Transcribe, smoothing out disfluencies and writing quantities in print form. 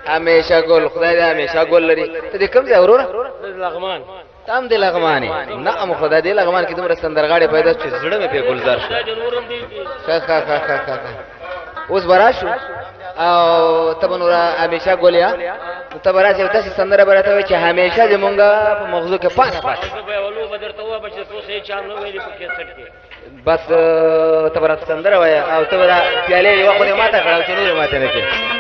همیشه ګل خدای دې همیشه ګل لري ته دې کوم ځای وروره لغمان تام دې لغمانې نعم خدای دې لغمان کې دومره سندرغاړې پیدا چې زړه مې پې ګلزار شو اوس به راشو او ته به نور همیشه ګلیا ته به راشې داسې سندره به راته وایې چې همیشه زمونږ په مغزو کې پاتې پاتې بس ته به راته سندره وایه او ته به پیالې یوه خو دې ماته کړه او چې نور یې ماته نه کړې